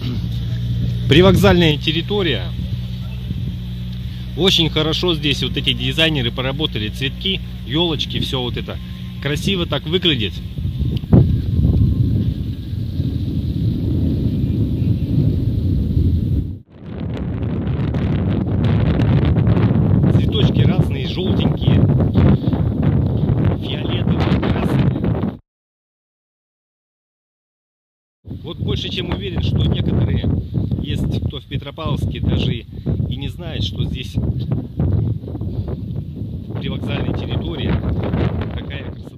Привокзальная территория. Очень хорошо здесь вот эти дизайнеры поработали. Цветки, елочки, все вот это. Красиво так выглядит. Цветочки разные, желтенькие, фиолетовые, красные. Вот больше чем уверен, что некоторые есть, кто в Петропавловске даже и не знает, что здесь привокзальная территория, какая красота.